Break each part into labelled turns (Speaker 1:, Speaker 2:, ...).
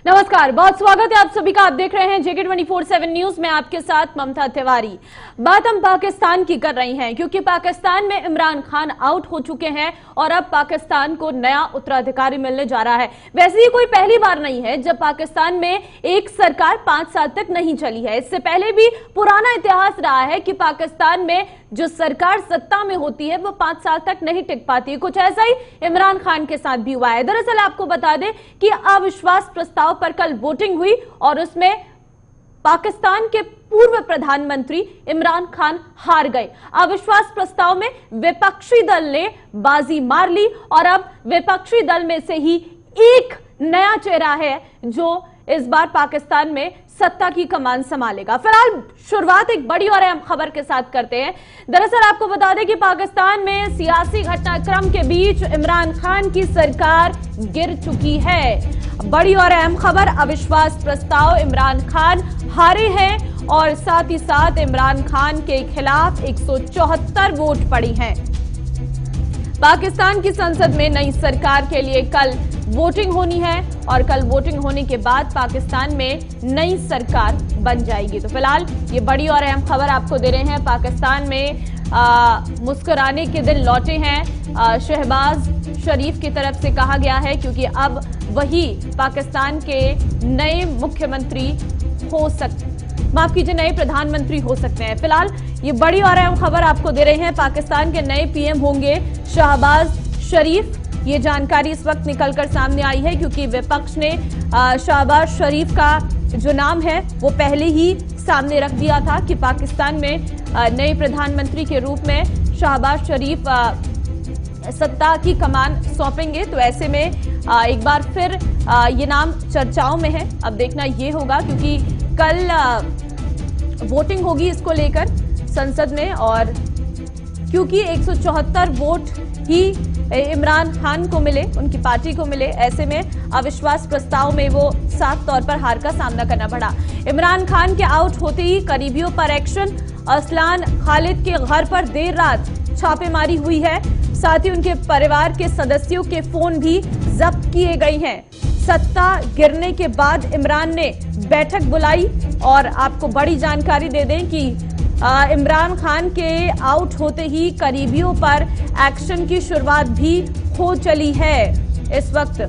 Speaker 1: नमस्कार, बहुत स्वागत है आप सभी का। आप देख रहे हैं जेके 24/7 न्यूज में, आपके साथ ममता तिवारी। बात हम पाकिस्तान की कर रही हैं क्योंकि पाकिस्तान में इमरान खान आउट हो चुके हैं और अब पाकिस्तान को नया उत्तराधिकारी मिलने जा रहा है। वैसे ये कोई पहली बार नहीं है जब पाकिस्तान में एक सरकार 5 साल तक नहीं चली है। इससे पहले भी पुराना इतिहास रहा है कि पाकिस्तान में जो सरकार सत्ता में होती है वो 5 साल तक नहीं टिक पाती। कुछ ऐसा ही इमरान खान के साथ भी हुआ है। दरअसल आपको बता दें कि अविश्वास प्रस्ताव पर कल वोटिंग हुई और उसमें पाकिस्तान के पूर्व प्रधानमंत्री इमरान खान हार गए। अविश्वास प्रस्ताव में विपक्षी दल ने बाजी मार ली और अब विपक्षी दल में से ही एक नया चेहरा है जो इस बार पाकिस्तान में सत्ता की कमान संभालेगा। फिलहाल शुरुआत एक बड़ी और अहम खबर के साथ करते हैं। दरअसल आपको बता दें कि पाकिस्तान में सियासी घटनाक्रम के बीच इमरान खान की सरकार गिर चुकी है। बड़ी और अहम खबर, अविश्वास प्रस्ताव इमरान खान हारे हैं और साथ ही साथ इमरान खान के खिलाफ 174 वोट पड़ी हैं। पाकिस्तान की संसद में नई सरकार के लिए कल वोटिंग होनी है और कल वोटिंग होने के बाद पाकिस्तान में नई सरकार बन जाएगी। तो फिलहाल ये बड़ी और अहम खबर आपको दे रहे हैं। पाकिस्तान में मुस्कुराने के दिन लौटे हैं शहबाज शरीफ की तरफ से कहा गया है, क्योंकि अब वही पाकिस्तान के नए मुख्यमंत्री हो नए प्रधानमंत्री हो सकते हैं। फिलहाल ये बड़ी और अहम खबर आपको दे रहे हैं। पाकिस्तान के नए पीएम होंगे शहबाज शरीफ। ये जानकारी इस वक्त निकलकर सामने आई है क्योंकि विपक्ष ने शहबाज शरीफ का जो नाम है वो पहले ही सामने रख दिया था कि पाकिस्तान में नए प्रधानमंत्री के रूप में शहबाज शरीफ सत्ता की कमान सौंपेंगे। तो ऐसे में एक बार फिर ये नाम चर्चाओं में है। अब देखना ये होगा क्योंकि कल वोटिंग होगी इसको लेकर संसद में और क्योंकि 174 वोट ही इमरान खान को मिले, उनकी पार्टी को मिले, ऐसे में अविश्वास प्रस्ताव में वो साफ तौर पर हार का सामना करना पड़ा। इमरान खान के आउट होते ही करीबियों पर एक्शन। असलान खालिद के घर पर देर रात छापेमारी हुई है। साथ ही उनके परिवार के सदस्यों के फोन भी जब्त किए गए हैं। सत्ता गिरने के बाद इमरान ने बैठक बुलाई और आपको बड़ी जानकारी दे दें कि इमरान खान के आउट होते ही करीबियों पर एक्शन की शुरुआत भी हो चली है। इस वक्त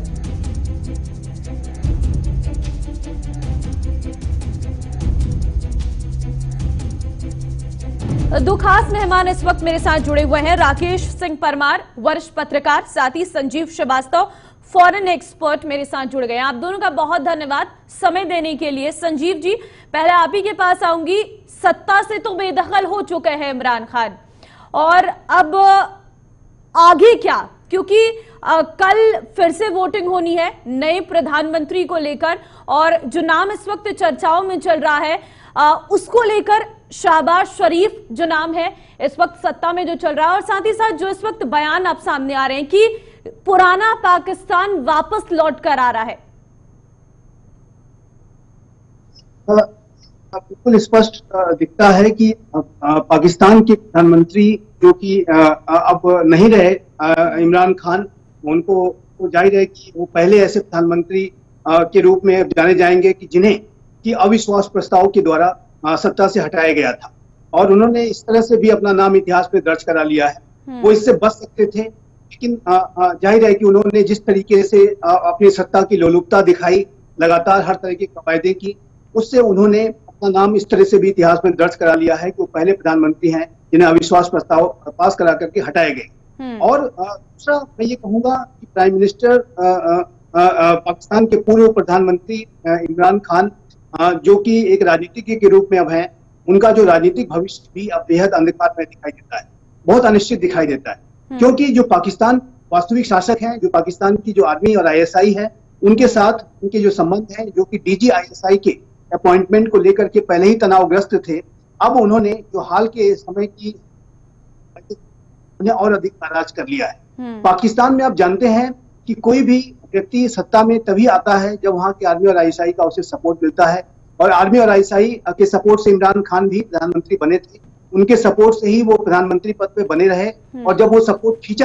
Speaker 1: दो खास मेहमान इस वक्त मेरे साथ जुड़े हुए हैं। राकेश सिंह परमार, वरिष्ठ पत्रकार, साथ ही संजीव श्रीवास्तव, फॉरेन एक्सपर्ट मेरे साथ जुड़ गए हैं। आप दोनों का बहुत धन्यवाद समय देने के लिए। संजीव जी, पहले आप ही के पास आऊंगी। सत्ता से तो बेदखल हो चुके हैं इमरान खान और अब आगे क्या, क्योंकि कल फिर से वोटिंग होनी है नए प्रधानमंत्री को लेकर और जो नाम इस वक्त चर्चाओं में चल रहा है उसको लेकर शहबाज शरीफ जो नाम है इस वक्त सत्ता में जो चल रहा है और साथ ही साथ जो इस वक्त बयान अब सामने आ रहे हैं कि पुराना पाकिस्तान वापस लौट कर आ रहा है।
Speaker 2: बिल्कुल स्पष्ट दिखता है कि पाकिस्तान के प्रधानमंत्री जो कि अब नहीं रहे इमरान खान, उनको जाहिर है कि वो पहले ऐसे प्रधानमंत्री के रूप में जाने जाएंगे कि जिन्हें कि अविश्वास प्रस्ताव के द्वारा सत्ता से हटाया गया था और उन्होंने इस तरह से भी अपना नाम इतिहास में दर्ज करा लिया है। वो इससे बच सकते थे, लेकिन जाहिर है कि उन्होंने जिस तरीके से अपनी सत्ता की लोलुपता दिखाई, लगातार हर तरह की कवायदे की, उससे उन्होंने अपना नाम इस तरह से भी इतिहास में दर्ज करा लिया है कि वो पहले प्रधानमंत्री हैं जिन्हें अविश्वास प्रस्ताव पास करा करके हटाए गए। और दूसरा मैं ये कहूंगा कि प्राइम मिनिस्टर पाकिस्तान के पूर्व प्रधानमंत्री इमरान खान जो कि एक राजनीतिज्ञ के रूप में अब हैं, उनका जो राजनीतिक भविष्य भी अब बेहद अंधकार में दिखाई देता है, बहुत अनिश्चित दिखाई देता है। क्योंकि जो पाकिस्तान वास्तविक शासक हैं, जो पाकिस्तान की जो आर्मी और ISI है, उनके साथ उनके जो संबंध हैं, जो कि DG ISI के अपॉइंटमेंट को लेकर के पहले ही तनावग्रस्त थे, अब उन्होंने जो हाल के समय की उन्हें और अधिक नाराज कर लिया है। पाकिस्तान में आप जानते हैं कि कोई भी व्यक्ति सत्ता में तभी आता है जब वहां की आर्मी और ISI का उसे सपोर्ट मिलता है और आर्मी और ISI के सपोर्ट से इमरान खान भी प्रधानमंत्री बने थे। उनके सपोर्ट से ही वो प्रधानमंत्री पद पे बने रहे और जब वो सपोर्ट खींचा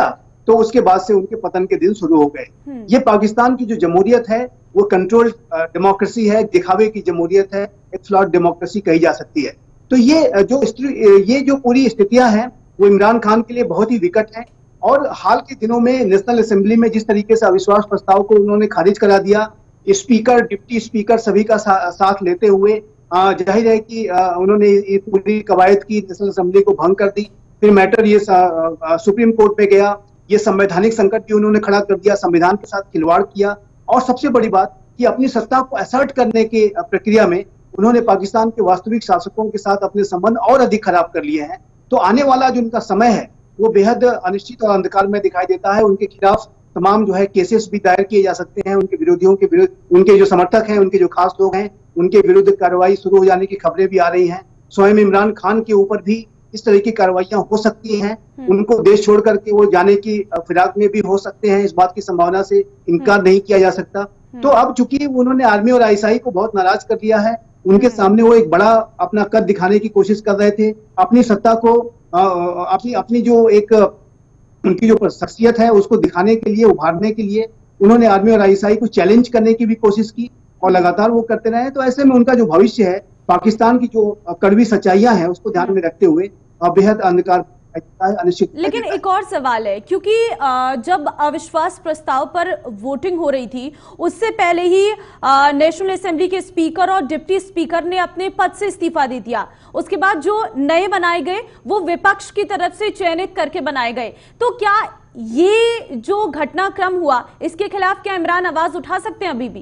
Speaker 2: तो उसके बाद से उनके पतन के दिन शुरू हो गए। ये पाकिस्तान की जो जमहूरियत है वो कंट्रोल्ड डेमोक्रेसी है, दिखावे की जमहूरियत है, एक फ्लॉड डेमोक्रेसी कही जा सकती है। तो ये जो पूरी स्थितियां हैं वो इमरान खान के लिए बहुत ही विकट हैं। और हाल के दिनों में नेशनल असेंबली में जिस तरीके से अविश्वास प्रस्ताव को उन्होंने खारिज करा दिया, स्पीकर, डिप्टी स्पीकर सभी का साथ लेते हुए, जाहिर है कि उन्होंने ये पूरी कवायद की, नेशनल असेंबली को भंग कर दी। फिर मैटर ये सुप्रीम कोर्ट पे गया, ये संवैधानिक संकट भी उन्होंने खड़ा कर दिया, संविधान के साथ खिलवाड़ किया। और सबसे बड़ी बात कि अपनी सत्ता को असर्ट करने के प्रक्रिया में उन्होंने पाकिस्तान के वास्तविक शासकों के साथ अपने संबंध और अधिक खराब कर लिए हैं। तो आने वाला जो उनका समय है वो बेहद अनिश्चित और अंधकार में दिखाई देता है। उनके खिलाफ तमाम जो है केसेस भी दायर किए जा सकते हैं, उनके विरोधियों के विरुद्ध, उनके जो समर्थक हैं, उनके जो खास लोग हैं, उनके विरुद्ध कार्रवाई शुरू हो जाने की खबरें भी आ रही हैं। स्वयं इमरान खान के ऊपर भी इस तरह की कार्रवाइयां हो सकती हैं। उनको देश छोड़ करके वो जाने की फिराक में भी हो सकते हैं, इस बात की संभावना से इनकार नहीं किया जा सकता। तो अब चूंकि उन्होंने आर्मी और आईएसआई को बहुत नाराज कर दिया है, उनके सामने वो एक बड़ा अपना कद दिखाने की कोशिश कर रहे थे, अपनी सत्ता को अपनी जो एक उनकी जो शख्सियत है उसको दिखाने के लिए, उभारने के लिए उन्होंने आर्मी और आईएसआई को चैलेंज करने की भी कोशिश की और लगातार वो करते रहे। तो ऐसे में उनका जो भविष्य है, पाकिस्तान की जो कड़वी सच्चाइयां हैं उसको ध्यान में रखते हुए बेहद अंधकार अनिश्चित।
Speaker 1: लेकिन एक और सवाल है, क्योंकि जब अविश्वास प्रस्ताव पर वोटिंग हो रही थी उससे पहले ही नेशनल असेंबली के स्पीकर और डिप्टी स्पीकर ने अपने पद से इस्तीफा दे दिया। उसके बाद जो नए बनाए गए वो विपक्ष की तरफ से चयनित करके बनाए गए। तो क्या ये जो घटनाक्रम हुआ इसके खिलाफ क्या इमरान आवाज उठा सकते हैं अभी भी?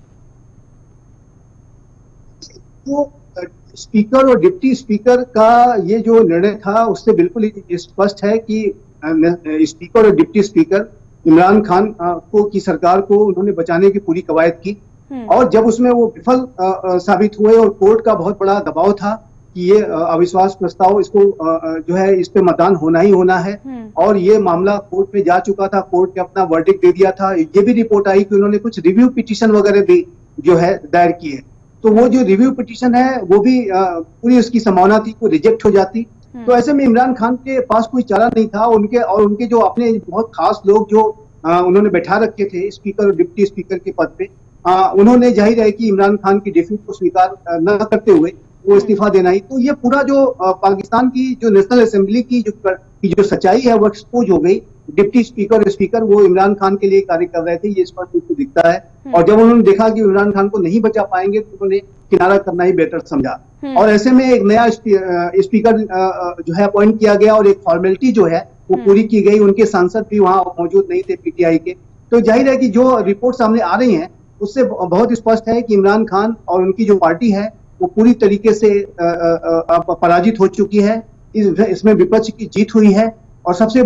Speaker 2: तो स्पीकर और डिप्टी स्पीकर का ये जो निर्णय था उससे बिल्कुल स्पष्ट है कि स्पीकर और डिप्टी स्पीकर इमरान खान को की सरकार को उन्होंने बचाने की पूरी कवायद की। और जब उसमें वो विफल साबित हुए और कोर्ट का बहुत बड़ा दबाव था कि ये अविश्वास प्रस्ताव, इसको जो है इस पे मतदान होना ही होना है, और ये मामला कोर्ट में जा चुका था, कोर्ट ने अपना वर्डिक्ट दे दिया था। ये भी रिपोर्ट आई कि उन्होंने कुछ रिव्यू पिटीशन वगैरह भी जो है दायर की है। तो वो जो रिव्यू पिटीशन है वो भी पूरी उसकी संभावना थी को रिजेक्ट हो जाती। तो ऐसे में इमरान खान के पास कोई चारा नहीं था। उनके जो अपने बहुत खास लोग जो उन्होंने बैठा रखे थे स्पीकर और डिप्टी स्पीकर के पद पे, उन्होंने जाहिर है कि इमरान खान की डिफीट को स्वीकार न करते हुए वो इस्तीफा देना ही। तो ये पूरा जो पाकिस्तान की जो नेशनल असेंबली की जो सच्चाई है वो एक्सपोज हो गई। डिप्टी स्पीकर और स्पीकर वो इमरान खान के लिए कार्य कर रहे थे, ये स्पष्ट रूप से दिखता है। और जब उन्होंने देखा कि इमरान खान को नहीं बचा पाएंगे तो उन्होंने किनारा करना ही बेहतर समझा। और ऐसे में एक नया स्पीकर जो है अपॉइंट किया गया और एक फॉर्मेलिटी जो है वो पूरी की गई। उनके सांसद भी वहां मौजूद नहीं थे पीटीआई के। तो जाहिर है कि जो रिपोर्ट सामने आ रही है उससे बहुत स्पष्ट है कि इमरान खान और उनकी जो पार्टी है वो पूरी तरीके से पराजित हो चुकी है। इसमें विपक्ष की जीत हुई है। और सबसे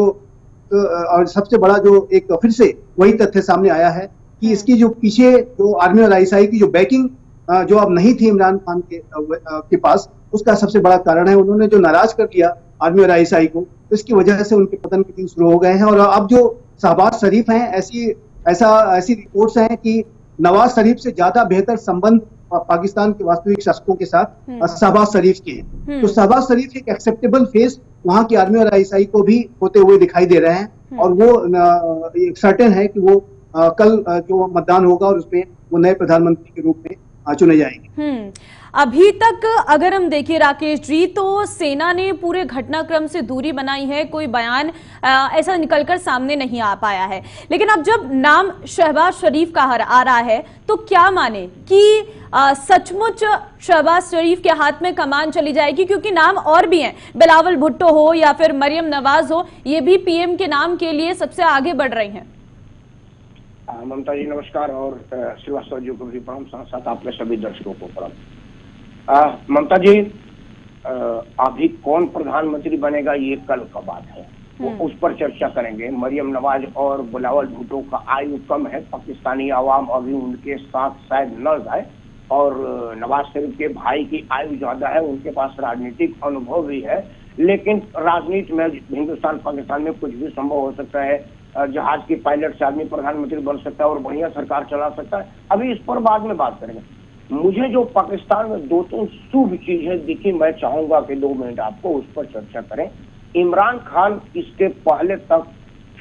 Speaker 2: बड़ा जो एक फिर से वही तथ्य सामने आया है कि इसकी जो पीछे जो आर्मी और आईएसआई की जो बैकिंग जो अब नहीं थी इमरान खान के पास, उसका सबसे बड़ा कारण है उन्होंने जो नाराज कर दिया आर्मी और आईएसआई को, तो इसकी वजह से उनके पतन के दिन शुरू हो गए हैं। और अब जो शहबाज शरीफ हैं, ऐसी रिपोर्ट्स हैं कि नवाज शरीफ से ज्यादा बेहतर संबंध पाकिस्तान के वास्तविक शासकों के साथ शहबाज शरीफ के हैं। तो शहबाज शरीफ एक एक्सेप्टेबल फेस वहां की आर्मी और आईएसआई को भी होते हुए दिखाई दे रहे हैं। और वो सर्टेन है कि वो कल जो मतदान होगा और उसमें वो नए प्रधानमंत्री के रूप में चुने जाएंगे।
Speaker 1: अभी तक अगर हम देखें राकेश जी, तो सेना ने पूरे घटनाक्रम से दूरी बनाई है, कोई बयान ऐसा निकलकर सामने नहीं आ पाया है। लेकिन अब जब नाम शहबाज शरीफ का आ रहा है तो क्या माने कि सचमुच शहबाज शरीफ के हाथ में कमान चली जाएगी? क्योंकि नाम और भी हैं, बिलावल भुट्टो हो या फिर मरियम नवाज हो, ये भी पीएम के नाम के लिए सबसे आगे बढ़ रही हैं।
Speaker 3: ममता जी नमस्कार, और श्रीवास्तव जी को भी प्रणाम, साथ साथ आपके सभी दर्शकों को प्रणाम। ममता जी, अभी कौन प्रधानमंत्री बनेगा ये कल का बात है, वो उस पर चर्चा करेंगे। मरियम नवाज और बिलावल भुट्टो का आयु कम है, पाकिस्तानी आवाम अभी उनके साथ शायद न जाए, और नवाज शरीफ के भाई की आयु ज्यादा है, उनके पास राजनीतिक अनुभव भी है। लेकिन राजनीति में हिंदुस्तान पाकिस्तान में कुछ भी संभव हो सकता है। जहाज की पायलट से आदमी प्रधानमंत्री बन सकता है और बढ़िया सरकार चला सकता है। अभी इस पर बाद में बात करेंगे। मुझे जो पाकिस्तान में दो तीन शुभ चीजें दिखी, मैं चाहूंगा कि 2 मिनट आपको उस पर चर्चा करें। इमरान खान इसके पहले तक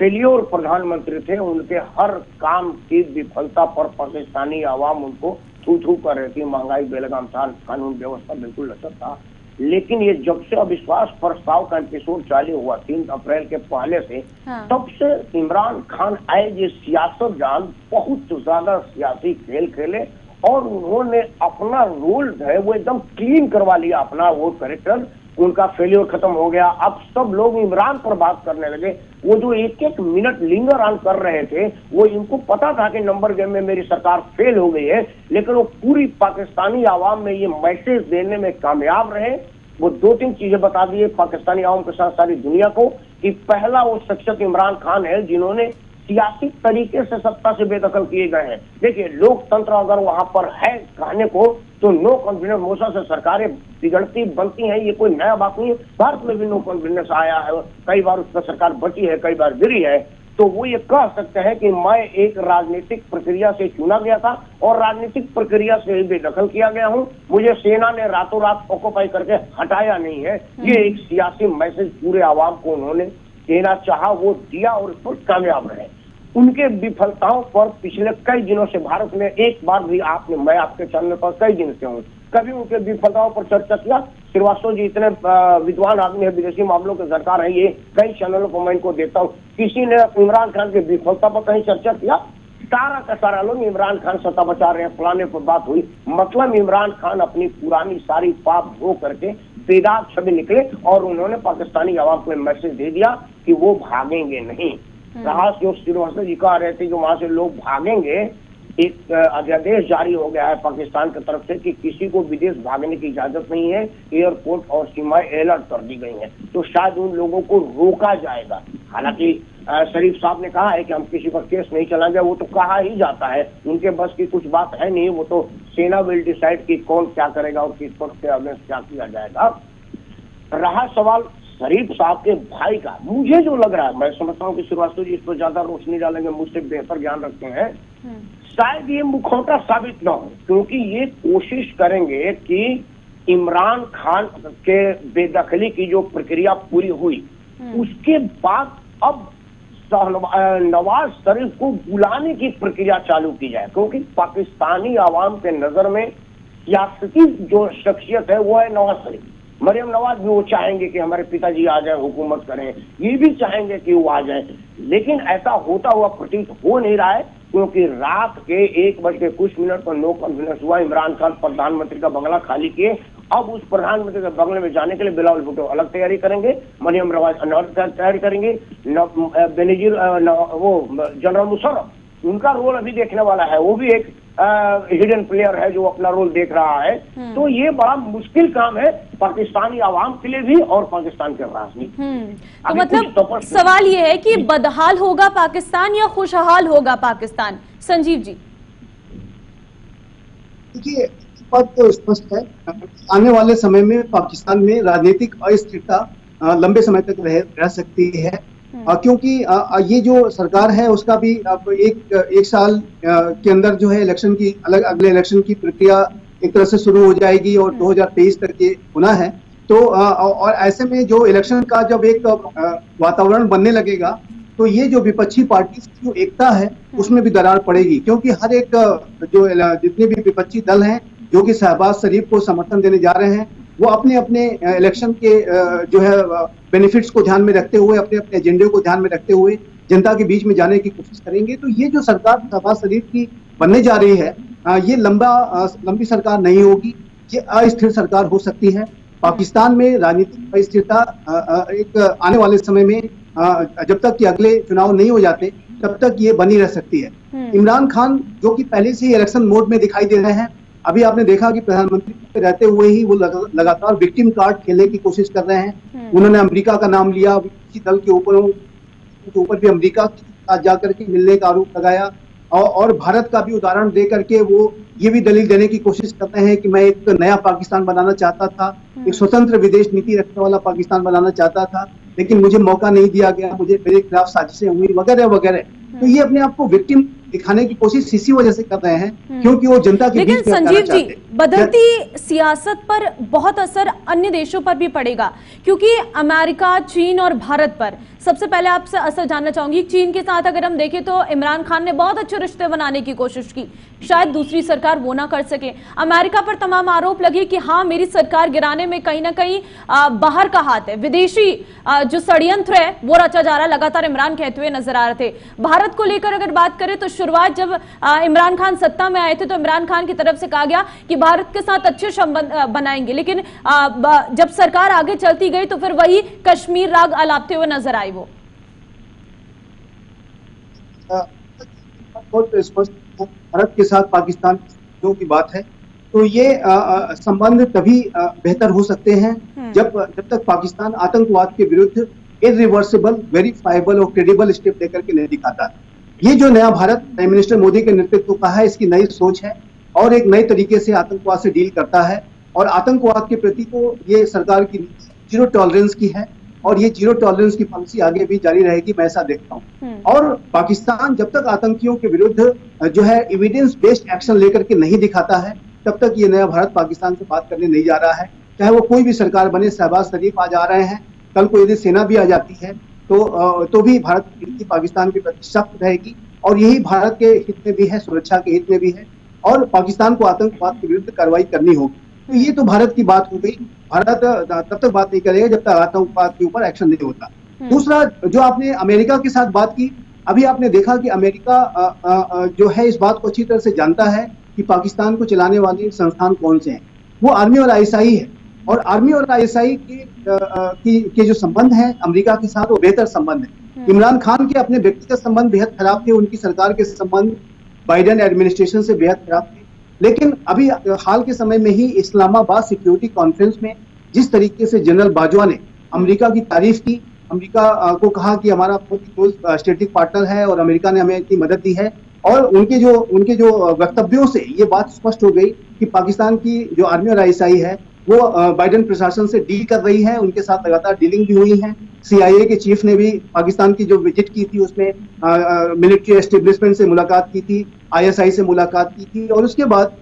Speaker 3: फेलियर प्रधानमंत्री थे, उनके हर काम की विफलता पर पाकिस्तानी आवाम उनको थू थू कर रही थी। महंगाई बेलगाम था, कानून व्यवस्था बिल्कुल लचर था। लेकिन ये जब से अविश्वास प्रस्ताव का एपिसोड चालू हुआ 3 अप्रैल के पहले से, तब से इमरान खान आए ये सियासतदान बहुत ज्यादा सियासी खेल खेले और उन्होंने अपना रोल है वो एकदम क्लीन करवा लिया, अपना वो कैरेक्टर। उनका फेलियर खत्म हो गया। अब सब लोग इमरान पर बात करने लगे। वो जो एक एक मिनट लिंगर ऑन कर रहे थे, वो इनको पता था कि नंबर गेम में मेरी सरकार फेल हो गई है, लेकिन वो पूरी पाकिस्तानी आवाम में ये मैसेज देने में कामयाब रहे। वो 2-3 चीजें बता दिए पाकिस्तानी आवाम के साथ सारी दुनिया को कि पहला वो शख्सियत इमरान खान है जिन्होंने सियासी तरीके से सत्ता से बेदखल किए गए हैं। देखिए, लोकतंत्र अगर वहां पर है कहने को, तो नो कॉन्फिडेंस मोशन से सरकारें बिगड़ती बनती हैं, ये कोई नया बात नहीं है। भारत में भी नो कॉन्फिडेंस आया है, कई बार उस पर सरकार बची है, कई बार गिरी है। तो वो ये कह सकते हैं कि मैं एक राजनीतिक प्रक्रिया से चुना गया था और राजनीतिक प्रक्रिया से ही बेदखल किया गया हूं, मुझे सेना ने रातों रात ऑक्युपाई करके हटाया नहीं है। ये एक सियासी मैसेज पूरे आवाम को उन्होंने देना चाहा, वो दिया और इस पर कामयाब रहे। उनके विफलताओं पर पिछले कई दिनों से भारत में एक बार भी मैं आपके चैनल पर कई दिन से हूँ, कभी उनके विफलताओं पर चर्चा किया? श्रीवास्तव जी इतने विद्वान आदमी है, विदेशी मामलों के सरकार है, ये कई चैनलों को मैं इनको देता हूँ, किसी ने इमरान खान की विफलता पर कहीं चर्चा किया? सारा का सारा लोग इमरान खान सत्ता बचा रहे हैं, फलाने पर बात हुई। मतलब इमरान खान अपनी पुरानी सारी पाप धो करके बेदाग छवि निकले और उन्होंने पाकिस्तानी आवाम को मैसेज दे दिया कि वो भागेंगे नहीं। रहा जो श्रीवास्तव जी कह रहे थे कि वहां से लोग भागेंगे, एक अध्यादेश जारी हो गया है पाकिस्तान की तरफ से कि किसी को विदेश भागने की इजाजत नहीं है, एयरपोर्ट और सीमाएं अलर्ट कर दी गई हैं, तो शायद उन लोगों को रोका जाएगा। हालांकि शरीफ साहब ने कहा है कि हम किसी पर केस नहीं चलाएंगे, वो तो कहा ही जाता है, उनके बस की कुछ बात है नहीं, वो तो सेना विल डिसाइड कि कौन क्या करेगा और किस पर क्या किया जाएगा। रहा सवाल शरीफ साहब के भाई का, मुझे जो लग रहा है, मैं समझता हूँ कि श्रीवास्तव जी इस पर ज्यादा रोशनी डालेंगे, मुझसे बेहतर ज्ञान रखते हैं, शायद ये मुखौटा साबित न हो, क्योंकि ये कोशिश करेंगे कि इमरान खान के बेदखली की जो प्रक्रिया पूरी हुई उसके बाद अब नवाज शरीफ को बुलाने की प्रक्रिया चालू की जाए, क्योंकि पाकिस्तानी आवाम के नजर में सियासती जो शख्सियत है वो है नवाज शरीफ। मरियम नवाज भी वो चाहेंगे कि हमारे पिताजी आ जाए, हुकूमत करें, ये भी चाहेंगे कि वो आ जाए, लेकिन ऐसा होता हुआ प्रतीत हो नहीं रहा है, क्योंकि रात के 1:00 पर नो कॉन्फिडेंस हुआ। इमरान खान प्रधानमंत्री का बंगला खाली किए, अब उस प्रधानमंत्री के बंगले में जाने के लिए बिलावल भुट्टो अलग तैयारी करेंगे, मरियम नवाज अलग तैयारी करेंगे, बेनजीर वो जनरल मुशर्रफ उनका रोल अभी देखने वाला है, वो भी एक हिडन प्लेयर है जो अपना रोल देख रहा है। तो ये बड़ा मुश्किल काम है पाकिस्तानी आवाम के लिए भी और पाकिस्तान के राजनीति।
Speaker 1: तो मतलब सवाल ये है कि बदहाल होगा पाकिस्तान या खुशहाल होगा पाकिस्तान? संजीव जी
Speaker 2: देखिए, बात तो स्पष्ट है, आने वाले समय में पाकिस्तान में राजनीतिक अस्थिरता लंबे समय तक रह सकती है, क्योंकि ये जो सरकार है उसका भी अब एक साल के अंदर जो है इलेक्शन की अगले इलेक्शन की प्रक्रिया एक तरह से शुरू हो जाएगी और 2023 तक ये होना है। तो और ऐसे में जो इलेक्शन का जब एक वातावरण बनने लगेगा, तो ये जो विपक्षी पार्टी की जो एकता है उसमें भी दरार पड़ेगी, क्योंकि हर एक जो जितने भी विपक्षी दल हैं जो कि शहबाज शरीफ को समर्थन देने जा रहे हैं, वो अपने अपने इलेक्शन के जो है बेनिफिट्स को ध्यान में रखते हुए, अपने अपने एजेंडे को ध्यान में रखते हुए जनता के बीच में जाने की कोशिश करेंगे। तो ये जो सरकार शहबाज शरीफ की बनने जा रही है, ये लंबी सरकार नहीं होगी, ये अस्थिर सरकार हो सकती है। पाकिस्तान में राजनीतिक अस्थिरता एक आने वाले समय में जब तक कि अगले चुनाव नहीं हो जाते तब तक ये बनी रह सकती है। इमरान खान जो कि पहले से ही इलेक्शन मोड में दिखाई दे रहे हैं, अभी आपने देखा कि प्रधानमंत्री रहते हुए ही वो लगातार विक्टिम कार्ड खेलने की कोशिश कर रहे हैं। उन्होंने अमेरिका का नाम लिया, किसी दल के ऊपर भी अमेरिका के साथ जाकर के मिलने का आरोप लगाया और भारत का भी उदाहरण दे करके वो ये भी दलील देने की कोशिश करते हैं कि मैं एक नया पाकिस्तान बनाना चाहता था, एक स्वतंत्र विदेश नीति रखने वाला पाकिस्तान बनाना चाहता था, लेकिन मुझे मौका नहीं दिया गया, मेरे खिलाफ साजिशें हुई वगैरह वगैरह। तो ये अपने आप को विक्टिम दिखाने की कोशिश इसी वजह से कर रहे हैं क्योंकि वो जनता के बीच में
Speaker 1: संजीव जी बदलती सियासत पर बहुत असर अन्य देशों पर भी पड़ेगा, क्योंकि अमेरिका, चीन और भारत पर सबसे पहले आपसे असर जानना चाहूंगी। चीन के साथ अगर हम देखें तो इमरान खान ने बहुत अच्छे रिश्ते बनाने की कोशिश की, शायद दूसरी सरकार वो ना कर सके। अमेरिका पर तमाम आरोप लगे कि हाँ, मेरी सरकार गिराने में कहीं ना कहीं बाहर का हाथ है, विदेशी जो षड्यंत्र है वो रचा जा रहा है, लगातार इमरान कहते हुए नजर आ रहे थे। भारत को लेकर अगर बात करें तो शुरुआत जब इमरान खान सत्ता में आए थे तो इमरान खान की तरफ से कहा गया कि भारत के साथ अच्छे संबंध बनाएंगे, लेकिन जब सरकार आगे चलती गई तो फिर वही कश्मीर राग अलापते हुए नजर आए। वो
Speaker 2: बहुत स्पष्ट, भारत के साथ पाकिस्तान जो की बात है, तो ये संबंध तभी बेहतर हो सकते हैं जब तक पाकिस्तान आतंकवाद के विरुद्ध इरिवर्सिबल, वेरीफाइबल और क्रेडिबल स्टेप लेकर के नहीं दिखाता। ये जो नया भारत प्राइम मिनिस्टर मोदी के नेतृत्व का है, इसकी नई सोच है और एक नए तरीके से आतंकवाद से डील करता है। और आतंकवाद के प्रति तो ये सरकार की जीरो टॉलरेंस की है और ये जीरो टॉलरेंस की पॉलिसी आगे भी जारी रहेगी, मैं ऐसा देखता हूँ। और पाकिस्तान जब तक आतंकियों के विरुद्ध जो है एविडेंस बेस्ड एक्शन लेकर के नहीं दिखाता है, तब तक ये नया भारत पाकिस्तान से बात करने नहीं जा रहा है। चाहे वो कोई भी सरकार बने, शहबाज शरीफ आज आ रहे हैं, कल को यदि सेना भी आ जाती है तो भी भारत की पाकिस्तान के प्रति सख्त रहेगी और यही भारत के हित में भी है, सुरक्षा के हित में भी है और पाकिस्तान को आतंकवाद के विरुद्ध कार्रवाई करनी होगी। तो ये तो भारत की बात हो गई। भारत तब तक बात नहीं करेगा जब तक आतंकवाद के ऊपर एक्शन नहीं होता। दूसरा, जो आपने अमेरिका के साथ बात की, अभी आपने देखा कि अमेरिका जो है इस बात को अच्छी तरह से जानता है कि पाकिस्तान को चलाने वाले संस्थान कौन से हैं। वो आर्मी और आईएसआई है और आर्मी और आईएसआई के जो संबंध है अमेरिका के साथ वो बेहतर संबंध है। इमरान खान के अपने व्यक्तिगत संबंध बेहद खराब थे, उनकी सरकार के संबंध बाइडेन एडमिनिस्ट्रेशन से बेहद खराब थे। लेकिन अभी हाल के समय में ही इस्लामाबाद सिक्योरिटी कॉन्फ्रेंस में जिस तरीके से जनरल बाजवा ने अमेरिका की तारीफ की, अमेरिका को कहा कि हमारा बहुत क्लोज स्ट्रेटेजिक पार्टनर है और अमेरिका ने हमें इतनी मदद दी है, और उनके जो वक्तव्यों से ये बात स्पष्ट हो गई कि पाकिस्तान की जो आर्मी और आईएसआई है वो बाइडेन प्रशासन से डील कर रही है, उनके साथ लगातार डीलिंग भी हुई है। CIA के चीफ ने भी पाकिस्तान की जो विजिट की थी उसमें मिलिट्री एस्टेब्लिशमेंट से मुलाकात की थी, ISI से मुलाकात की थी और उसके बाद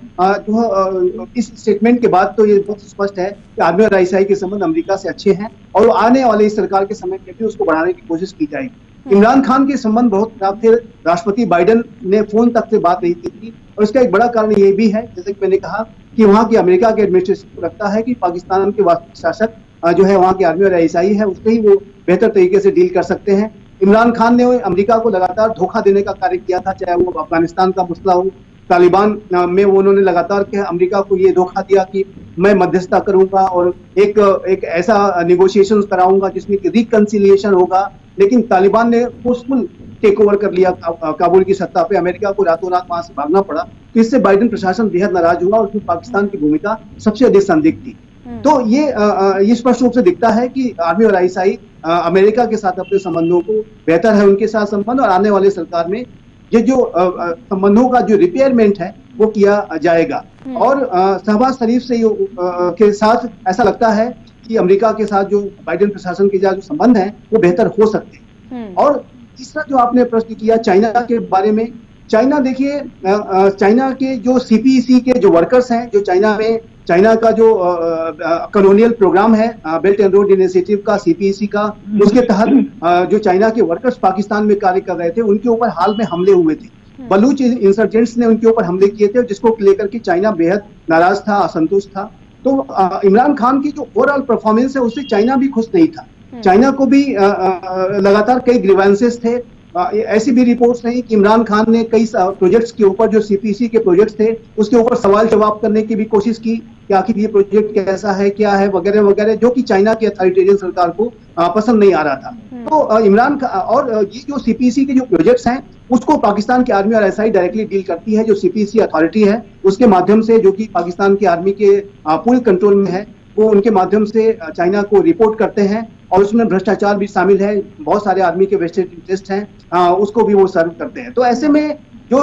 Speaker 2: इस स्टेटमेंट के बाद तो ये बहुत स्पष्ट है कि आर्मी और ISI के संबंध अमेरिका से अच्छे हैं और आने वाले इस सरकार के समय में भी उसको बढ़ाने की कोशिश की जाएगी। इमरान खान के संबंध बहुत खराब थे, राष्ट्रपति बाइडेन ने फोन तक से बात नहीं की थी और इसका एक बड़ा कारण ये भी है, जैसे कि मैंने कहा, कि वहाँ की अमेरिका के एडमिनिस्ट्रेशन को लगता है कि पाकिस्तान के वास्तविक शासक जो है वहाँ की आर्मी और ISI है, उससे ही वो बेहतर तरीके से डील कर सकते हैं। इमरान खान ने अमेरिका को लगातार धोखा देने का कार्य किया था, चाहे वो अफगानिस्तान का मसला हो, तालिबान में उन्होंने लगातार अमेरिका को ये धोखा दिया कि मैं मध्यस्थता करूंगा और एक ऐसा निगोशिएशन कराऊंगा जिसमें रिकंसिलिएशन होगा, लेकिन तालिबान ने फोर्सफुल टेक ओवर कर लिया काबुल की सत्ता पे, अमेरिका को रातों रात वहां से भागना पड़ा। तो इससे बाइडेन प्रशासन बेहद नाराज हुआ और उसमें पाकिस्तान की भूमिका सबसे अधिक संदिग्ध थी। तो ये स्पष्ट रूप से दिखता है कि आर्मी और ISI अमेरिका के साथ अपने संबंधों को बेहतर है उनके साथ संबंध, और आने वाले सरकार में ये जो संबंधों का जो रिपेयरमेंट है वो किया जाएगा। और शहबाज शरीफ से के साथ ऐसा लगता है कि अमेरिका के साथ जो बाइडेन प्रशासन के जो संबंध है वो बेहतर हो सकते हैं। और तीसरा जो आपने प्रश्न किया चाइना के बारे में, चाइना देखिए, चाइना के जो CPEC के जो वर्कर्स हैं, जो चाइना का जो कॉलोनियल प्रोग्राम है, बेल्ट एंड रोड इनिशिएटिव का, CPEC का, उसके तहत जो चाइना के वर्कर्स पाकिस्तान में कार्य कर रहे थे उनके ऊपर हाल में हमले हुए थे। बलूच इंसर्जेंट्स ने उनके ऊपर हमले किए थे जिसको लेकर के चाइना बेहद नाराज था, असंतुष्ट था। तो इमरान खान की जो ओवरऑल परफॉर्मेंस है उससे चाइना भी खुश नहीं था। चाइना को भी लगातार कई ग्रीवेंसेस थे। ऐसी भी रिपोर्ट्स नहीं कि इमरान खान ने कई प्रोजेक्ट्स के ऊपर जो CPEC के प्रोजेक्ट्स थे उसके ऊपर सवाल जवाब करने की भी कोशिश की कि आखिर ये प्रोजेक्ट कैसा है, क्या है, वगैरह वगैरह, जो कि चाइना की अथॉरिटेरियन सरकार को पसंद नहीं आ रहा था। तो इमरान और ये जो CPEC के जो प्रोजेक्ट्स हैं उसको पाकिस्तान की आर्मी और ISI डायरेक्टली डील करती है। जो CPEC अथॉरिटी है उसके माध्यम से, जो कि पाकिस्तान की आर्मी के पूरे कंट्रोल में है, वो उनके माध्यम से चाइना को रिपोर्ट करते हैं और उसमें भ्रष्टाचार भी शामिल है, बहुत सारे आदमी के वेस्टेड इंटरेस्ट हैं, उसको भी वो सर्व करते हैं। तो ऐसे में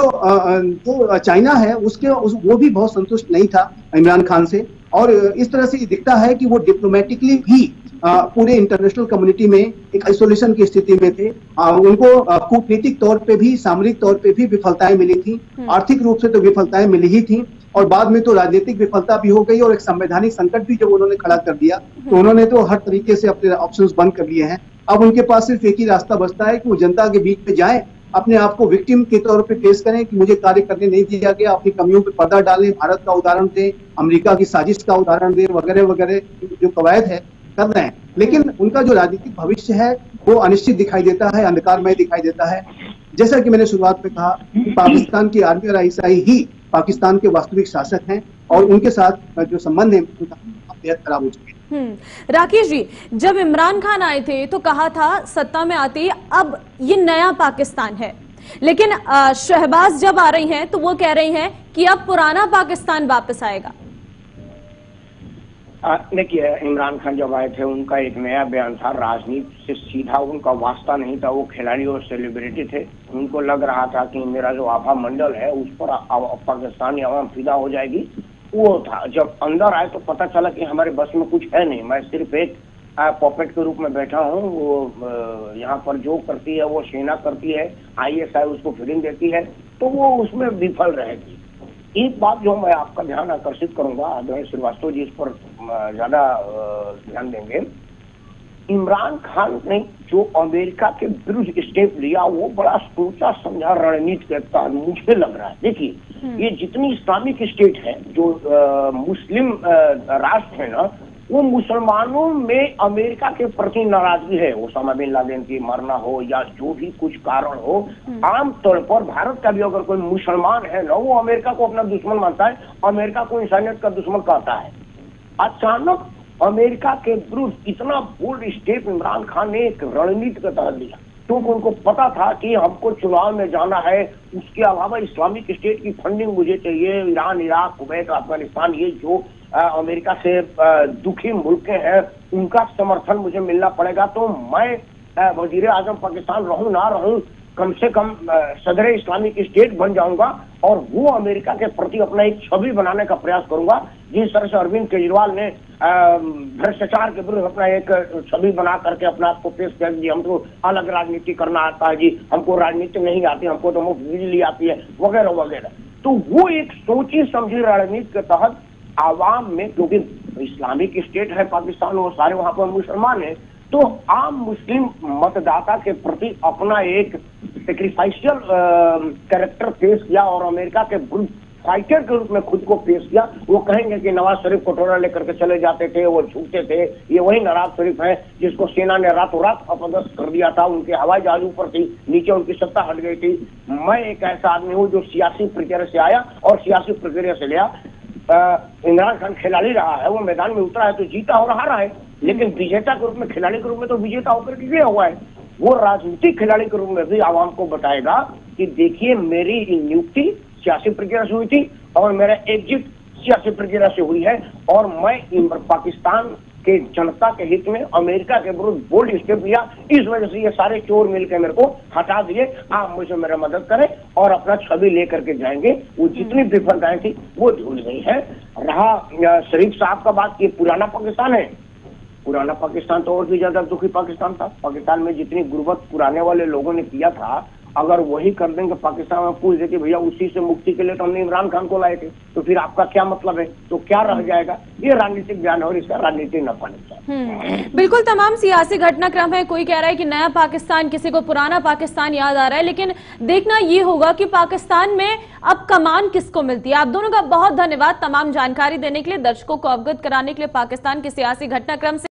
Speaker 2: जो चाइना है वो भी बहुत संतुष्ट नहीं था इमरान खान से, और इस तरह से दिखता है कि वो डिप्लोमेटिकली भी पूरे इंटरनेशनल कम्युनिटी में एक आइसोलेशन की स्थिति में थे। उनको कूटनीतिक तौर पे भी, सामरिक तौर पे भी विफलताएं मिली थी, आर्थिक रूप से तो विफलताएं मिली ही थी। और बाद में तो राजनीतिक विफलता भी हो गई और एक संवैधानिक संकट भी जब उन्होंने खड़ा कर दिया तो उन्होंने तो हर तरीके से अपने ऑप्शंस बंद कर लिए हैं। अब उनके पास सिर्फ एक ही रास्ता बचता है कि वो जनता के बीच में जाएं, अपने आप को विक्टिम के तौर पे पेश करें कि मुझे कार्य करने नहीं दिया गया, अपनी कमियों पे पर्दा डालें, भारत का उदाहरण दें, अमेरिका की साजिश का उदाहरण दें, वगैरह वगैरह जो कवायद है कर रहे हैं। लेकिन उनका जो राजनीतिक भविष्य है वो अनिश्चित दिखाई देता है, अंधकारमय दिखाई देता है। जैसा कि मैंने शुरुआत में कहा कि पाकिस्तान की आर्मी और आईएसआई ही पाकिस्तान के वास्तविक शासक हैं और उनके साथ जो संबंध है बेहद खराब हो चुके हैं।
Speaker 1: राकेश जी, जब इमरान खान आए थे तो कहा था सत्ता में आते ही अब ये नया पाकिस्तान है, लेकिन शहबाज जब आ रही हैं तो वो कह रही हैं कि अब पुराना पाकिस्तान वापस आएगा।
Speaker 3: देखिए, इमरान खान जब आए थे उनका एक नया बयान था, राजनीति से सीधा उनका वास्ता नहीं था, वो खिलाड़ी और सेलिब्रिटी थे। उनको लग रहा था कि मेरा जो आभा मंडल है उस पर पाकिस्तानी अवाम फिदा हो जाएगी, वो था। जब अंदर आए तो पता चला कि हमारे बस में कुछ है नहीं, मैं सिर्फ एक पॉपेट के रूप में बैठा हूँ। वो यहाँ पर जो करती है वो सेना करती है, आईएसआई उसको फीडिंग देती है, तो वो उसमें विफल रहेगी। एक बात जो मैं आपका ध्यान आकर्षित करूंगा, आदरणीय श्रीवास्तव जी इस पर ज्यादा ध्यान देंगे। इमरान खान ने जो अमेरिका के विरुद्ध स्टेप लिया वो बड़ा सोचा समझा रणनीति का मुझे लग रहा है। देखिए, ये जितनी इस्लामिक स्टेट है, जो मुस्लिम राष्ट्र है ना, वो मुसलमानों में अमेरिका के प्रति नाराजगी है। ओसामा बिन लादेन की मरना हो या जो भी कुछ कारण हो, आमतौर पर भारत का भी अगर कोई मुसलमान है ना, वो अमेरिका को अपना दुश्मन मानता है, अमेरिका को इंसानियत का दुश्मन कहता है। अचानक अमेरिका के विरुद्ध इतना बोल्ड स्टेप इमरान खान ने एक रणनीति के तहत लिया, क्योंकि उनको पता था कि हमको चुनाव में जाना है। उसके अलावा इस्लामिक स्टेट की फंडिंग मुझे चाहिए। ईरान, इराक, कुवैत, अफगानिस्तान, ये जो अमेरिका से दुखी मुल्क हैं, उनका समर्थन मुझे मिलना पड़ेगा। तो मैं वजीर आजम पाकिस्तान रहूं ना रहूं, कम से कम सदर इस्लामिक स्टेट बन जाऊंगा और वो अमेरिका के प्रति अपना एक छवि बनाने का प्रयास करूंगा। जिस तरह से अरविंद केजरीवाल ने भ्रष्टाचार के विरुद्ध अपना एक छवि बना करके अपना आपको पेश कर दिया, हमको अलग राजनीति करना आता है जी, हमको राजनीति नहीं आती, हमको तो मुफ्त बिजली आती है, वगैरह वगैरह। तो वो एक सोची समझी रणनीति के तहत आवाम में, क्योंकि इस्लामिक स्टेट है पाकिस्तान, वो सारे वहां पर मुसलमान है, तो आम मुस्लिम मतदाता के प्रति अपना एक सेक्रीफाइशियल कैरेक्टर पेश किया और अमेरिका के फाइटर के रूप में खुद को पेश किया। वो कहेंगे कि नवाज शरीफ कटोरा लेकर के चले जाते थे, वो झूठे थे, ये वही नवाज शरीफ है जिसको सेना ने रातों रात अपदस्थ कर दिया था, उनके हवाई जहाज ऊपर थी, नीचे उनकी सत्ता हट गई थी। मैं एक ऐसा आदमी हूँ जो सियासी प्रक्रिया से आया और सियासी प्रक्रिया से लिया। इमरान खान खिलाड़ी रहा है, वो मैदान में उतरा है तो जीता और हारा है, लेकिन विजेता के रूप में, खिलाड़ी के रूप में तो विजेता होकर के गया हुआ है। वो राजनीतिक खिलाड़ी के रूप में भी आवाम को बताएगा कि देखिए, मेरी नियुक्ति सियासी प्रक्रिया से हुई थी और मेरा एग्जिट सियासी प्रक्रिया से हुई है और मैं पाकिस्तान के जनता के हित में अमेरिका के विरुद्ध बोल्ड स्टेप लिया। इस वजह से ये सारे चोर मिलकर मेरे को हटा दिए, आप मुझे मेरा मदद करें और अपना छवि लेकर के जाएंगे। वो जितनी विफलताएं थी वो धुल गई है। रहा शरीफ साहब का बात, ये पुराना पाकिस्तान है। पुराना पाकिस्तान तो और भी ज्यादा दुखी पाकिस्तान था। पाकिस्तान में जितनी गुर्बत पुराने वाले लोगों ने किया था, अगर वही कर देंगे पाकिस्तान में, पूछ देते भैया उसी से मुक्ति के लिए तो हमने इमरान खान को लाए थे, तो फिर आपका क्या मतलब है, तो क्या रह जाएगा। ये राजनीतिक बयान और इसका राजनीतिक नफा नहीं।
Speaker 1: बिल्कुल तमाम सियासी घटनाक्रम है। कोई कह रहा है कि नया पाकिस्तान, किसी को पुराना पाकिस्तान याद आ रहा है, लेकिन देखना ये होगा कि पाकिस्तान में अब कमान किसको मिलती है। आप दोनों का बहुत धन्यवाद तमाम जानकारी देने के लिए, दर्शकों को अवगत कराने के लिए पाकिस्तान के सियासी घटनाक्रम से।